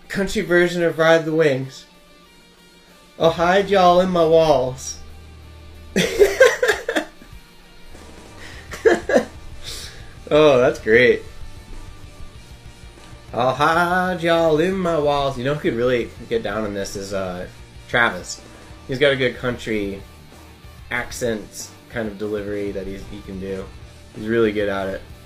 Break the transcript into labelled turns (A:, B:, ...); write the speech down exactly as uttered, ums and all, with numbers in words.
A: country version of Ride the Wings. I'll hide y'all in my walls. Oh, that's great. I'll hide y'all in my walls. You know who could really get down on this is uh, Travis. He's got a good country accent kind of delivery that he's, he can do. He's really good at it.